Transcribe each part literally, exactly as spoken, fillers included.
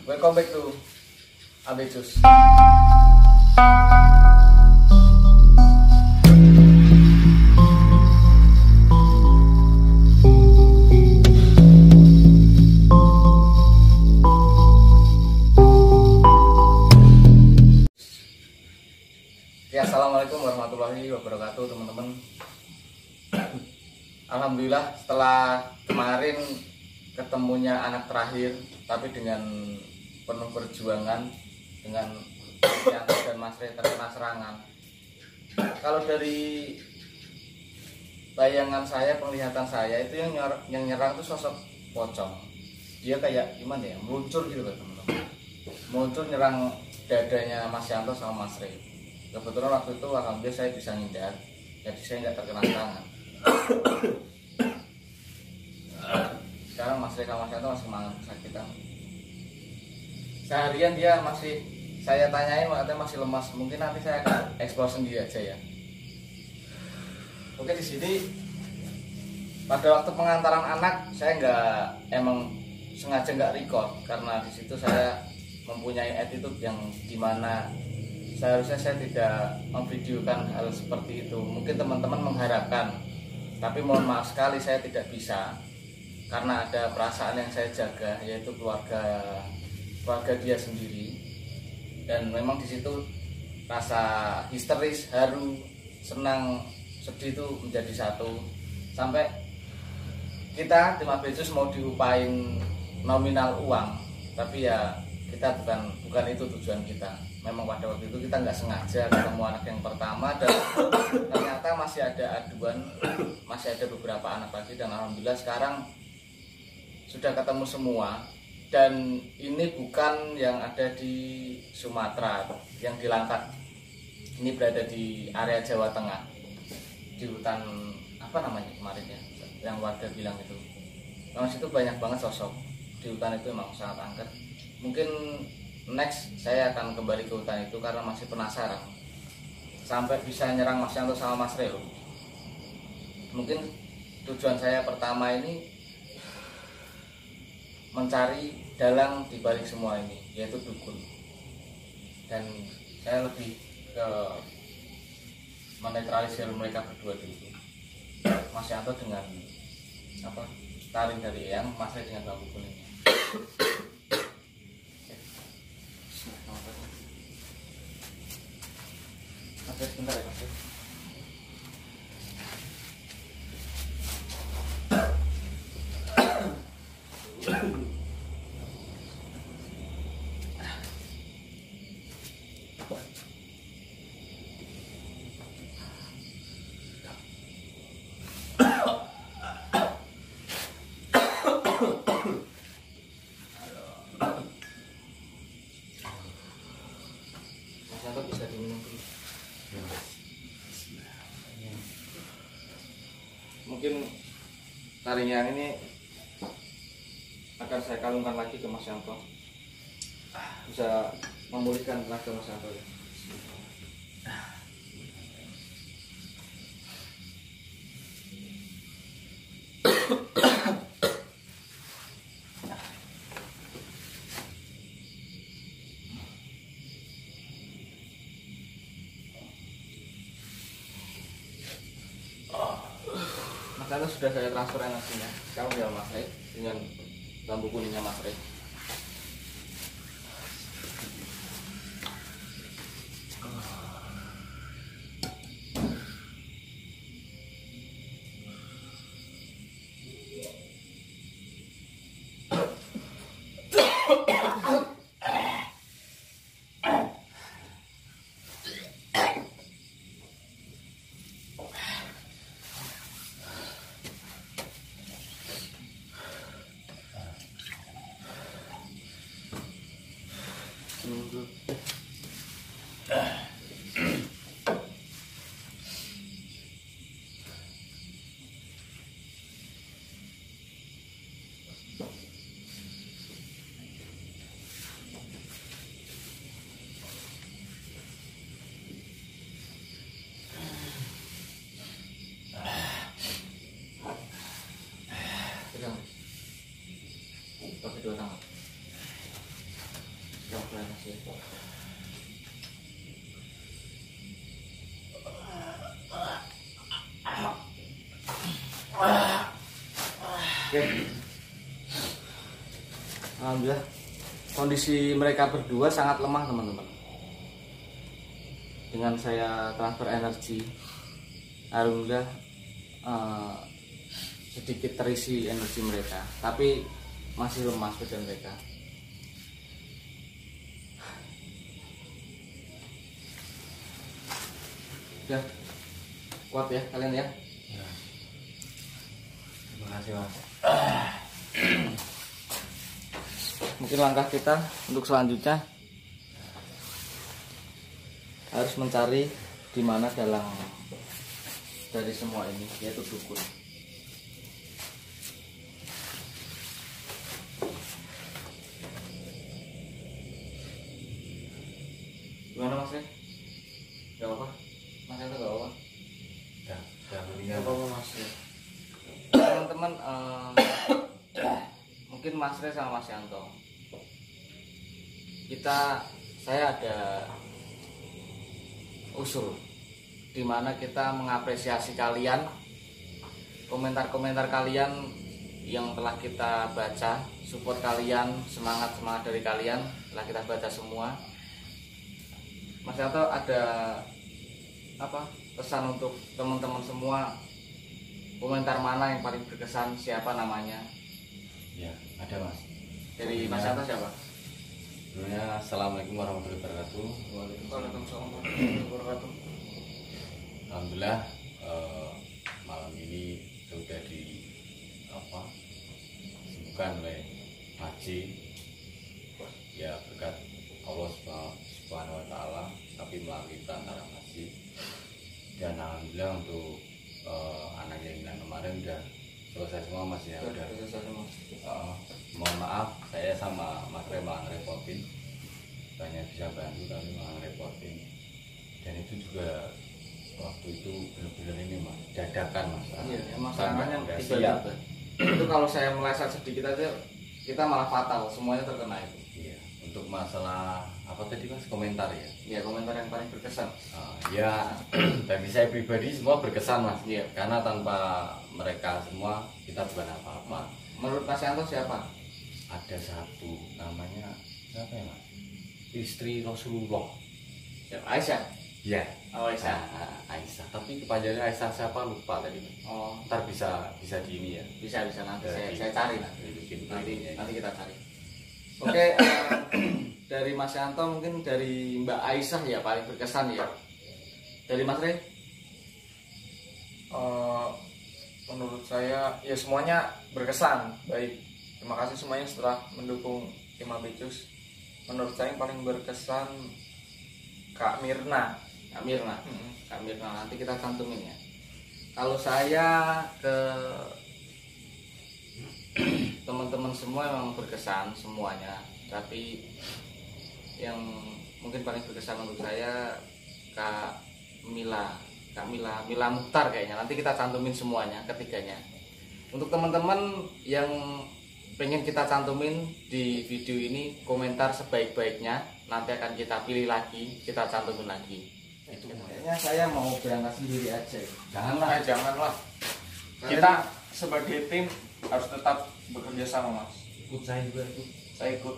Welcome back to Abecus. Ya, assalamualaikum warahmatullahi wabarakatuh teman-teman. Alhamdulillah setelah kemarin ketemunya anak terakhir, tapi dengan penuh perjuangan, dengan Yanto dan Mas Rey terkena serangan. Kalau dari bayangan saya, penglihatan saya itu yang nyerang, yang nyerang itu sosok pocong. Dia kayak gimana ya, meluncur gitu loh teman-teman. Meluncur nyerang dadanya Mas Yanto sama Mas Rey. Kebetulan waktu itu alhamdulillah saya bisa ngindar, jadi saya nggak terkena serangan. Sekarang Mas Rey sama Mas Yanto masih kesakitan. Seharian dia masih, saya tanyain katanya masih lemas. Mungkin nanti saya akan eksplor sendiri aja ya. Oke, di sini pada waktu pengantaran anak saya nggak, emang sengaja nggak record karena di situ saya mempunyai attitude yang dimana seharusnya saya tidak memvideokan hal seperti itu. Mungkin teman-teman mengharapkan, tapi mohon maaf sekali saya tidak bisa karena ada perasaan yang saya jaga, yaitu keluarga keluarga dia sendiri. Dan memang di situ rasa histeris, haru, senang, sedih itu menjadi satu. Sampai kita tim Abecus mau diupain nominal uang, tapi ya kita bukan bukan itu tujuan kita. Memang pada waktu itu kita nggak sengaja ketemu anak yang pertama dan ternyata masih ada aduan, masih ada beberapa anak lagi, dan alhamdulillah sekarang sudah ketemu semua. Dan ini bukan yang ada di Sumatera, yang di Langkat. Ini berada di area Jawa Tengah, di hutan apa namanya kemarin ya, yang warga bilang itu. Memang situ banyak banget sosok di hutan itu, memang sangat angker. Mungkin next saya akan kembali ke hutan itu karena masih penasaran sampai bisa nyerang Mas Yanto sama Mas Rey. Mungkin tujuan saya pertama ini mencari dalang di balik semua ini, yaitu dukun. Dan saya lebih ke menetralisir mereka berdua dulu. Mas Yanto dengan apa, taring dari Eyang, Mas Rey dengan bambu kuning. Oke, sebentar ya Mas. Mas Yanto bisa diminum dulu. Mungkin taring yang ini akan saya kalungkan lagi ke Mas Yanto, bisa memulihkan tenaga Mas Yanto ya. Mas Yanto sudah saya transfer energinya. Sekarang tinggal Mas Rey dengan bambu kuningnya Mas Rey. Tunggu. Pegang. Pakai dua tangan. Makasih. Oke. Alhamdulillah kondisi mereka berdua sangat lemah teman-teman. Dengan saya transfer energi, alhamdulillah uh, sedikit terisi energi mereka, tapi masih lemah badan mereka. Udah kuat ya kalian ya. Ya. Terima kasih mas. Mungkin langkah kita untuk selanjutnya harus mencari di mana dalang dari semua ini, yaitu dukun. Gimana mas? Gak apa-apa. Mas itu gak apa-apa. Ya, ya Gak mendingan. apa-apa mas. Teman-teman, eh, mungkin Mas Re sama Mas Yanto, kita saya ada usul dimana kita mengapresiasi kalian, komentar-komentar kalian yang telah kita baca, support kalian, semangat semangat dari kalian telah kita baca semua. Mas Yanto ada apa pesan untuk teman-teman semua? Komentar mana yang paling berkesan, siapa namanya? Ya, ada mas. Dari Mas Yanto siapa? Sebelumnya assalamualaikum warahmatullahi wabarakatuh. Waalaikumsalam warahmatullahi wabarakatuh. Alhamdulillah eh, malam ini sudah di apa sembuhkan oleh Maji. Ya berkat Allah Subhanahu Wa Taala, tapi melalui perantara Maji. Dan alhamdulillah untuk eh, anak yang hilang kemarin udah selesai semua mas ya. Udah. Uh, mohon maaf saya sama Mas Re malah ngerepotin, banyak bisa bantu tapi malah ngerepotin. Dan itu juga waktu itu benar-benar ini mas dadakan mas. Iya, emang Sampai serangannya nggak tiba-tiba. Itu kalau saya meleset sedikit aja kita malah fatal, semuanya terkena itu. Iya, untuk masalah apa tadi mas komentar ya? Iya, komentar yang paling berkesan. Uh, ya bagi saya pribadi semua berkesan mas. Iya. Karena tanpa mereka semua kita bukan apa-apa. Menurut Mas Yanto siapa? Ada satu namanya siapa ya mas? Istri Rasulullah. Siapa? Aisyah. Ya. Oh, Aisyah. Nah, Aisyah. Tapi kepanjangannya Aisyah siapa lupa tadi. Oh, Ntar bisa bisa di ini ya. bisa bisa nanti saya, Dari- saya cari nanti. Bikin Nanti, ini ya. nanti kita cari. Oke, eh, dari Mas Yanto mungkin dari Mbak Aisyah ya paling berkesan ya. Dari Mas Re? Eh, menurut saya ya semuanya berkesan baik. Terima kasih semuanya setelah mendukung tim Abecus. Menurut saya yang paling berkesan Kak Mirna. Kak Mirna. Mm-mm. Kak Mirna nanti kita cantumin ya. Kalau saya ke teman-teman semua memang berkesan semuanya, tapi yang mungkin paling berkesan untuk saya Kak Mila, Kak Mila, Mila Mukhtar kayaknya. Nanti kita cantumin semuanya ketiganya. Untuk teman-teman yang pengen kita cantumin di video ini, komentar sebaik-baiknya, nanti akan kita pilih lagi, kita cantumin lagi. Itu Kayaknya saya mau berangkat sendiri aja. janganlah. Eh, janganlah. Kita sebagai tim harus tetap bekerja sama mas. Ikut saya juga itu. Saya ikut.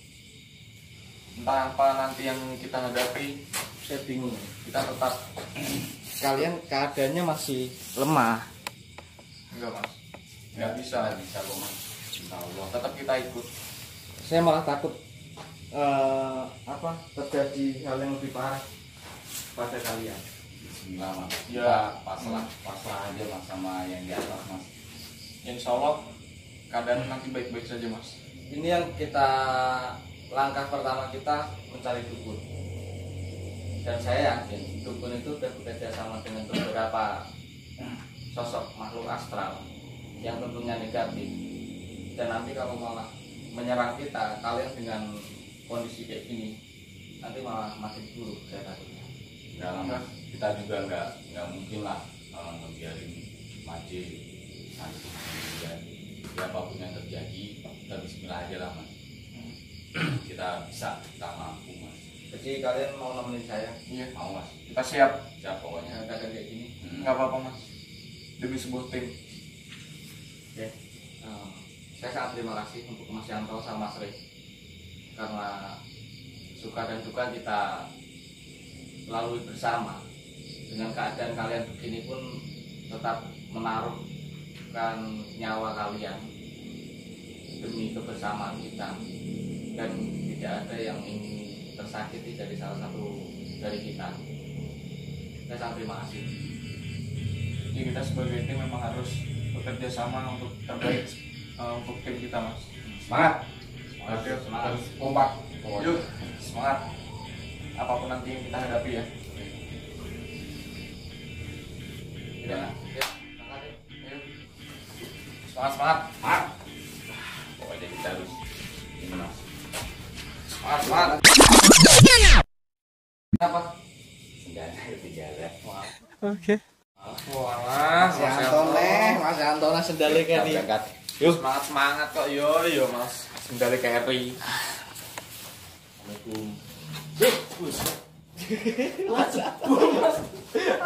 Entah apa nanti yang kita hadapi, Saya bingung. kita tetap Kalian keadaannya masih lemah. enggak mas. Nggak bisa. Nggak bisa kok mas. Insya Allah. Tetap kita ikut. Saya malah takut eh, apa terjadi hal yang lebih parah pada kalian. Bismillah mas. Ya. Kita pasrah pasrah aja mas sama yang di atas mas. Insya Allah keadaan nanti baik-baik saja mas. Ini yang kita langkah pertama kita mencari dukun. Dan saya yakin dukun itu sudah bekerja sama dengan beberapa sosok makhluk astral yang tentunya negatif. Dan nanti kalau malah menyerang kita, kalian dengan kondisi kayak gini, nanti malah makin buruk saya takutnya. Nggak lah mas. Kita juga nggak nggak mungkin lah uh, ngebiarin Maji nanti dan ya, apapun yang terjadi kita Bismillah aja lah mas. kita bisa, kita mampu mas. Jadi kalian mau nemenin saya? Iya, Mau mas? kita siap. Siap pokoknya. Keadaan kayak gini. Hmm. Nggak apa-apa mas, demi sebuah tim. Oke. Eh, saya sangat terima kasih untuk Mas Yanto sama Mas Rey karena suka dan duka kita lalui bersama. Dengan keadaan kalian begini pun tetap menaruhkan nyawa kalian demi kebersamaan kita, dan tidak ada yang ingin tersakiti dari salah satu dari kita. Saya sangat terima kasih. Jadi kita sebagai tim memang harus bekerja sama untuk terbaik uh, untuk tim kita mas. Semangat. Semangat, Yuk, semangat. harus kompak. Pokoknya. Yuk, semangat. Apapun nanti yang kita hadapi ya. Ya, ya, semangat yuk. Ayo. Semangat, semangat. Semangat. Pokoknya kita harus ini mas. Semangat, semangat. Apa? Senjata berbicara. Oke. Wah, Mas Yanto nih, Mas Yanto nah sendalnya Kita kan nih. berangkat. Yuk, semangat semangat kok yo yo mas. Sendali carry. Assalamualaikum. Mas, mas,